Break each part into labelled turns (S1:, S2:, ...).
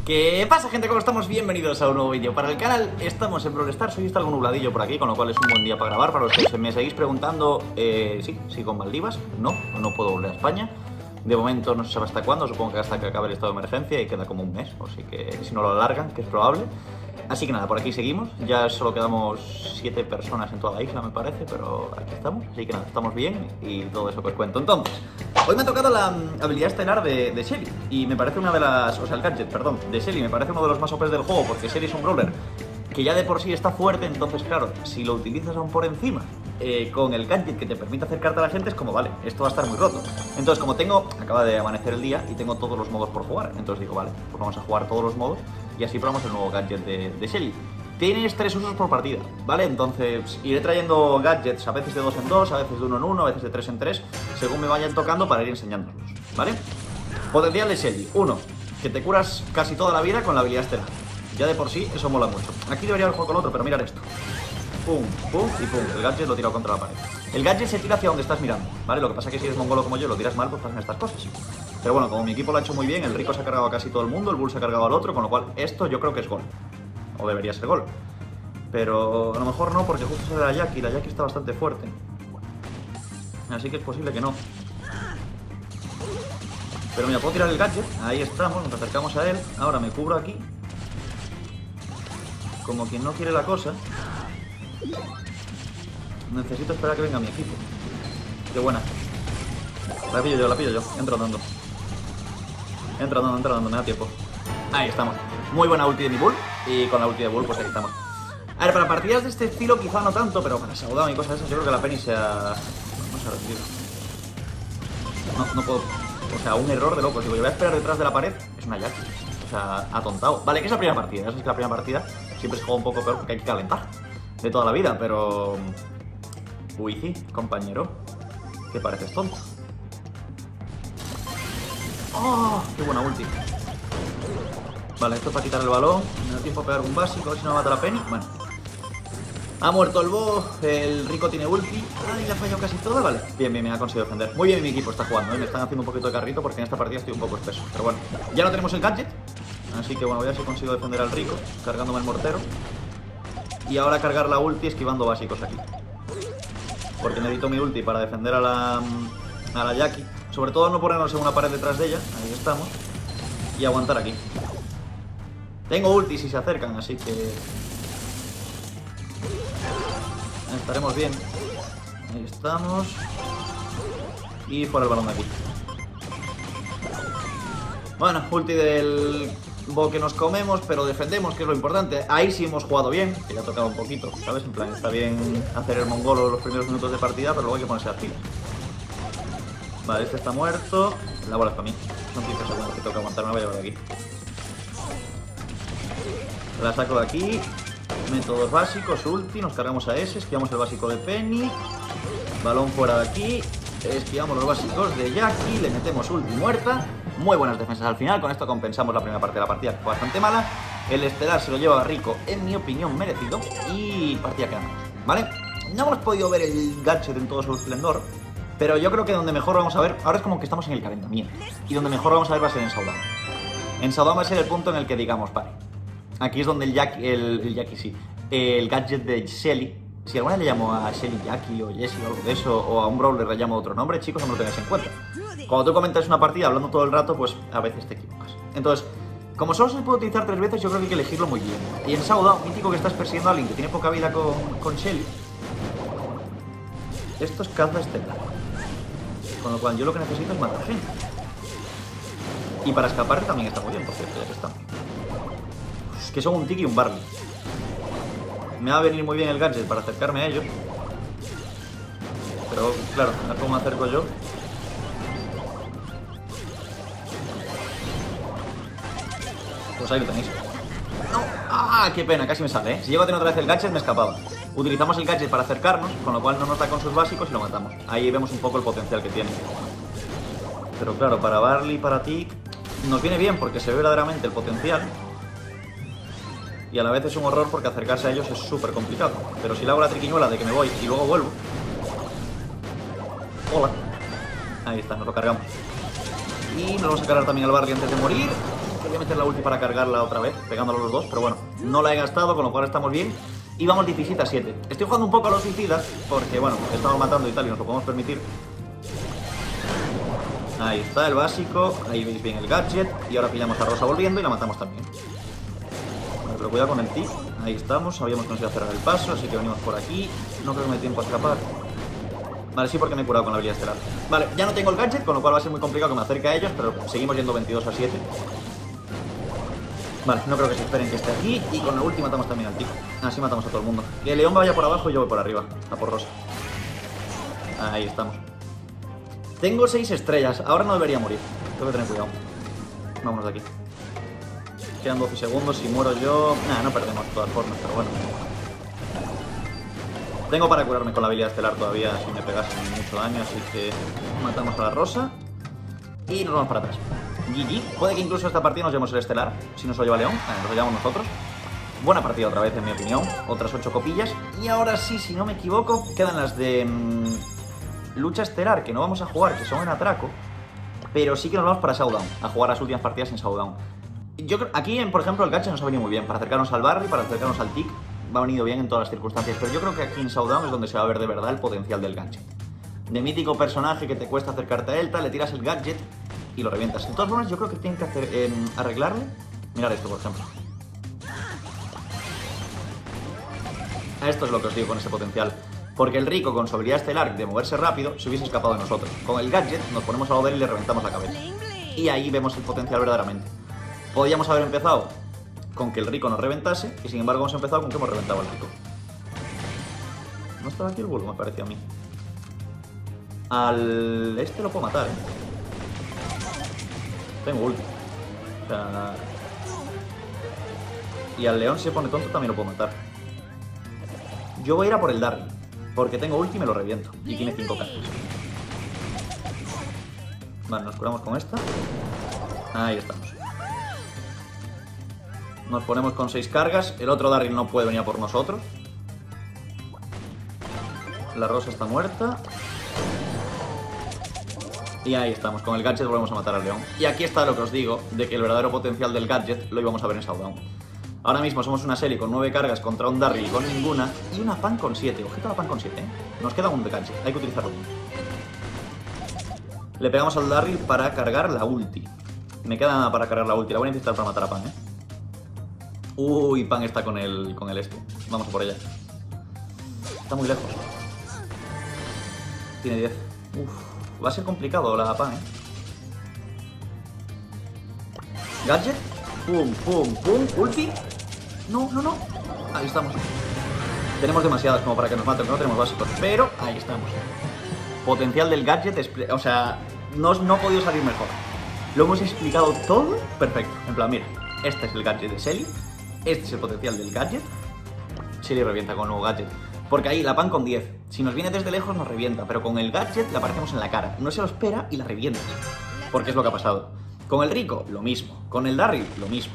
S1: ¿Qué pasa, gente? ¿Cómo estamos? Bienvenidos a un nuevo vídeo para el canal. Estamos en Brawl Stars. Hoy está algo nubladillo por aquí, con lo cual es un buen día para grabar. Para los que me seguís preguntando, sí con Maldivas. No puedo volver a España. De momento no se sabe hasta cuándo, supongo que hasta que acabe el estado de emergencia y queda como un mes, así que si no lo alargan, que es probable. Así que nada, por aquí seguimos. Ya solo quedamos 7 personas en toda la isla, me parece, pero aquí estamos. Así que nada, estamos bien y todo eso que os cuento. Entonces, hoy me ha tocado la habilidad estelar de Shelly y me parece una de las... O sea, el gadget, perdón, de Shelly me parece uno de los más OPs del juego, porque Shelly es un brawler que ya de por sí está fuerte. Entonces, claro, si lo utilizas aún por encima con el gadget que te permite acercarte a la gente, es como, vale, esto va a estar muy roto. Entonces, como acaba de amanecer el día y tengo todos los modos por jugar, entonces digo, vale, pues vamos a jugar todos los modos y así probamos el nuevo gadget de Shelly. Tienes 3 usos por partida, ¿vale? Entonces iré trayendo gadgets a veces de 2 en 2, a veces de 1 en 1, a veces de 3 en 3, según me vayan tocando para ir enseñándolos, ¿vale? Potencial de Shelly: 1, que te curas casi toda la vida con la habilidad estelar. Ya de por sí eso mola mucho. Aquí debería haber juego con el otro, pero mirad esto. Pum, pum y pum. El gadget lo he tirado contra la pared. El gadget se tira hacia donde estás mirando, ¿vale? Lo que pasa es que si eres mongolo como yo, lo tiras mal, pues pasan estas cosas. Pero bueno, como mi equipo lo ha hecho muy bien, el Rico se ha cargado a casi todo el mundo, el Bull se ha cargado al otro, con lo cual esto yo creo que es gol. O debería ser gol. Pero a lo mejor no, porque justo sale la Jackie. La Jackie está bastante fuerte, así que es posible que no. Pero mira, puedo tirar el gadget. Ahí estamos, nos acercamos a él. Ahora me cubro aquí, como quien no quiere la cosa. Necesito esperar a que venga mi equipo. Qué buena. La pillo yo. Entro andando. Entra andando, me da tiempo. Ahí estamos. Muy buena ulti de mi Bull. Y con la ulti de Bull, pues ahí estamos. A ver, para partidas de este estilo quizá no tanto, pero para Showdown y cosas de esas, yo creo que la Penny se ha... No se ha recibido. No puedo... O sea, un error de locos. Digo, yo voy a esperar detrás de la pared. Es una Jackie. O sea, atontado. Vale, que es la primera partida. Ya sabes que la primera partida siempre se juega un poco peor porque hay que calentar de toda la vida, pero... Uy, sí, compañero, que pareces tonto. ¡Oh! ¡Qué buena ulti! Vale, esto es para quitar el balón. Me da tiempo a pegar un básico, a ver si no me mata la Penny. Bueno. Ha muerto el Bo, el Rico tiene ulti. ¡Ay, le ha fallado casi toda! Vale, bien, me ha conseguido defender. Muy bien mi equipo está jugando, ¿eh? Me están haciendo un poquito de carrito porque en esta partida estoy un poco espeso. Pero bueno, ya no tenemos el gadget, así que bueno, voy a ver si consigo defender al Rico, cargándome el mortero. Y ahora cargar la ulti esquivando básicos aquí, porque necesito mi ulti para defender a la Jackie. Sobre todo no ponernos en una pared detrás de ella. Ahí estamos. Y aguantar aquí. Tengo ulti si se acercan, así que estaremos bien. Ahí estamos. Y fuera el balón de aquí. Bueno, ulti del Bo que nos comemos, pero defendemos, que es lo importante. Ahí sí hemos jugado bien, que ya ha tocado un poquito, ¿sabes? En plan, está bien hacer el mongolo los primeros minutos de partida, pero luego hay que ponerse a fila. Vale, este está muerto. La bola es para mí. Son 15 segundos que toca aguantar, me voy a llevar de aquí. La saco de aquí. Métodos básicos, ulti, nos cargamos a ese, esquivamos el básico de Penny. Balón fuera de aquí. Esquivamos los básicos de Jackie, le metemos ulti muerta. Muy buenas defensas al final, con esto compensamos la primera parte de la partida, que fue bastante mala. El estelar se lo lleva a Rico, en mi opinión merecido. Y partida que ganamos, ¿vale? No hemos podido ver el gadget en todo su esplendor, pero yo creo que donde mejor vamos a ver, ahora es como que estamos en el calentamiento, y donde mejor vamos a ver va a ser en Showdown. En Showdown va a ser el punto en el que digamos, vale, aquí es donde el gadget de Shelly, si alguna le llamo a Shelly Jackie o Jessie o algo de eso, o a un brawler le llamo otro nombre, chicos, no me lo tengáis en cuenta. Cuando tú comentas una partida hablando todo el rato, pues a veces te equivocas. Entonces, como solo se puede utilizar 3 veces, yo creo que hay que elegirlo muy bien. Y en Showdown, mítico que estás persiguiendo a alguien que tiene poca vida con Shelly, esto es caza estelar. Con lo cual yo lo que necesito es matar gente. Y para escapar también está muy bien, por cierto, ya que estamos. Es que son un Tiki y un Barley. Me va a venir muy bien el gadget para acercarme a ellos. Pero claro, a ver cómo me acerco yo. Pues ahí lo tenéis. ¡No! ¡Ah! ¡Qué pena! Casi me sale, ¿eh? Si llego a tener otra vez el gadget me escapaba. Utilizamos el gadget para acercarnos, con lo cual no nota con sus básicos y lo matamos. Ahí vemos un poco el potencial que tiene. Pero claro, para Barley y para Tick nos viene bien porque se ve verdaderamente el potencial. Y a la vez es un horror porque acercarse a ellos es súper complicado. Pero si le hago la triquiñuela de que me voy y luego vuelvo... Hola. Ahí está, nos lo cargamos. Y nos vamos a cargar también al Barley antes de morir. Voy a meter la ulti para cargarla otra vez, pegándolo los dos, pero bueno, no la he gastado, con lo cual estamos bien. Y vamos 17-7. Estoy jugando un poco a los suicidas, porque bueno, estamos matando y tal, y nos lo podemos permitir. Ahí está el básico, ahí veis bien el gadget. Y ahora pillamos a Rosa volviendo y la matamos también. Vale, pero cuidado con el T. Ahí estamos, habíamos conseguido cerrar el paso, así que venimos por aquí. No creo que me dé tiempo a escapar. Vale, sí, porque me he curado con la habilidad estelar. Vale, ya no tengo el gadget, con lo cual va a ser muy complicado que me acerque a ellos, pero seguimos yendo 22-7. Vale, no creo que se esperen que esté aquí. Y con la ulti matamos también al Tico. Así matamos a todo el mundo. Que el León vaya por abajo y yo voy por arriba. A por Rosa. Ahí estamos. Tengo 6 estrellas. Ahora no debería morir. Tengo que tener cuidado. Vámonos de aquí. Quedan 12 segundos. Si muero yo... Nah, no perdemos de todas formas, pero bueno. Tengo para curarme con la habilidad estelar todavía si me pegasen mucho daño, así que matamos a la Rosa y nos vamos para atrás. GG. Puede que incluso esta partida nos llevemos el estelar, si nos lo lleva León, nos lo llevamos nosotros. Buena partida otra vez, en mi opinión. Otras 8 copillas. Y ahora sí, si no me equivoco, quedan las de lucha estelar, que no vamos a jugar, que son en atraco. Pero sí que nos vamos para Showdown, a jugar las últimas partidas en Showdown. Yo creo, aquí, por ejemplo, el gacha nos ha venido muy bien, para acercarnos al Barry, para acercarnos al Tick. Va venido bien en todas las circunstancias, pero yo creo que aquí en Showdown es donde se va a ver de verdad el potencial del gadget. De mítico personaje que te cuesta acercarte a él, tal, le tiras el gadget y lo revientas. De todas formas, yo creo que tienen que hacer, arreglarle. Mirad esto, por ejemplo. Esto es lo que os digo con ese potencial. Porque el Rico, con su habilidad estelar de moverse rápido, se hubiese escapado de nosotros. Con el gadget nos ponemos a joder y le reventamos la cabeza. Y ahí vemos el potencial verdaderamente. Podríamos haber empezado con que el Rico nos reventase, y sin embargo hemos empezado con que hemos reventado al Rico. No estaba aquí el Bull, me parecía a mí. Al este lo puedo matar, Tengo ulti. O sea... Y al León, si se pone tonto, también lo puedo matar. Yo voy a ir a por el Darry, porque tengo ulti y me lo reviento. Y tiene 5 cartas. Vale, nos curamos con esta. Ahí estamos. Nos ponemos con 6 cargas. El otro Darry no puede venir a por nosotros. La Rosa está muerta. Y ahí estamos. Con el gadget volvemos a matar al León. Y aquí está lo que os digo, de que el verdadero potencial del gadget lo íbamos a ver en Showdown. Ahora mismo somos una serie con 9 cargas contra un Darry con ninguna. Y una Pan con 7. Ojito a la Pan con 7, Nos queda un de gadget. Hay que utilizarlo bien. Le pegamos al Darry para cargar la ulti. Me queda nada para cargar la ulti. La voy a necesitar para matar a Pan, Uy, Pan está con el este. Vamos a por ella. Está muy lejos. Tiene 10. Uf, va a ser complicado la Pan, Gadget. Pum, pum, pum. Ulti. No, no, no. Ahí estamos. Tenemos demasiadas como para que nos maten, no tenemos básicos. Pero ahí estamos. Potencial del gadget. O sea, no ha podido salir mejor. Lo hemos explicado todo perfecto. En plan, mira, este es el gadget de Shelly. Este es el potencial del gadget. Shelly revienta con el nuevo gadget. Porque ahí la Pan con 10. Si nos viene desde lejos nos revienta. Pero con el gadget le aparecemos en la cara. No se lo espera y la revienta. Porque es lo que ha pasado. Con el Rico, lo mismo. Con el Darry, lo mismo.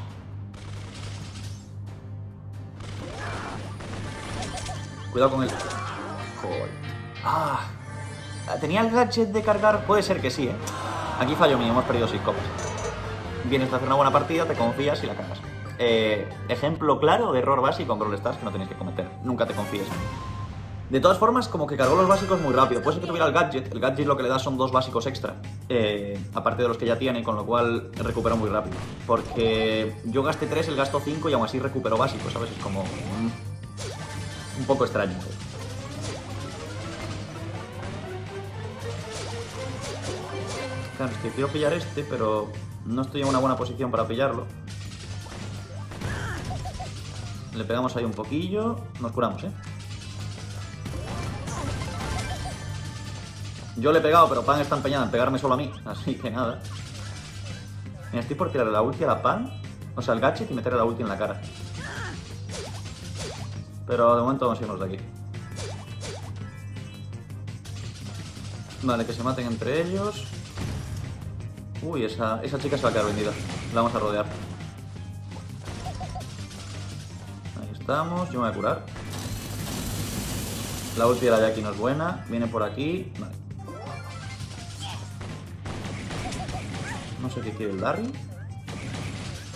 S1: Cuidado con el... Joder. Ah. ¿Tenía el gadget de cargar? Puede ser que sí, Aquí fallo mío, hemos perdido 6 copas. Vienes a hacer una buena partida, te confías y la cagas. Ejemplo claro de error básico en Brawl Stars que no tenéis que cometer. Nunca te confíes. De todas formas, como que cargó los básicos muy rápido. Puede ser que tuviera el gadget. El gadget lo que le da son 2 básicos extra. Aparte de los que ya tiene, con lo cual recupera muy rápido. Porque yo gasté 3, él gastó 5 y aún así recuperó básicos, ¿sabes? Es como... un poco extraño. Claro, es que quiero pillar este, pero no estoy en una buena posición para pillarlo. Le pegamos ahí un poquillo. Nos curamos, Yo le he pegado, pero Pan está empeñada en pegarme solo a mí. Así que nada. Mira, estoy por tirarle la ulti a la Pan. O sea, el gadget y meterle la ulti en la cara. Pero de momento vamos a irnos de aquí. Vale, que se maten entre ellos. Uy, esa chica se va a quedar vendida. La vamos a rodear. Ahí estamos, yo me voy a curar. La ulti de la Jackie no es buena. Viene por aquí. Vale. No sé qué quiere el Darry.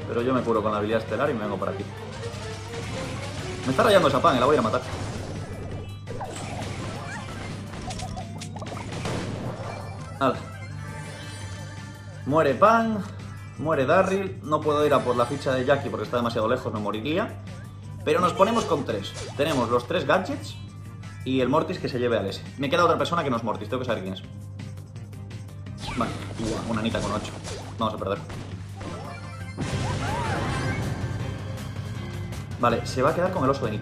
S1: Pero yo me curo con la habilidad estelar y me vengo por aquí. Me está rayando esa pan y la voy a matar. Hala. Muere Pan, muere Darryl. No puedo ir a por la ficha de Jackie porque está demasiado lejos, me moriría. Pero nos ponemos con 3. Tenemos los 3 gadgets y el Mortis que se lleve al S. Me queda otra persona que no es Mortis, tengo que saber quién es. Vale, una Anita con 8. Vamos a perder. Vale, se va a quedar con el oso de Nita.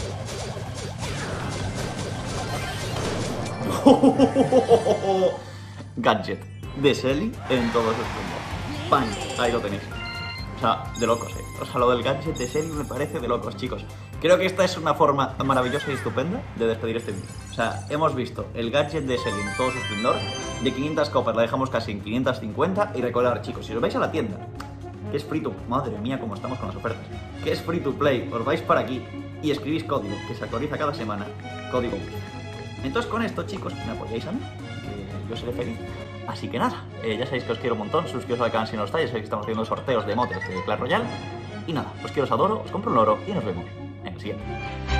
S1: Gadget de Shelly en todo su esplendor. ¡Pam! Ahí lo tenéis. O sea, de locos, O sea, lo del gadget de Shelly me parece de locos, chicos. Creo que esta es una forma maravillosa y estupenda de despedir este vídeo. O sea, hemos visto el gadget de Shelly en todo su esplendor. De 500 copas la dejamos casi en 550. Y recordar, chicos, si os vais a la tienda, que es free to... Madre mía, cómo estamos con las ofertas. Que es free to play, os vais para aquí y escribís código, que se actualiza cada semana. Código. Entonces con esto, chicos, me apoyáis a mí, que yo seré feliz. Así que nada, ya sabéis que os quiero un montón, suscribiros al canal si no lo estáis, ya sabéis que estamos haciendo sorteos de motes de Clash Royale. Y nada, os quiero, os adoro, os compro un loro y nos vemos en el siguiente.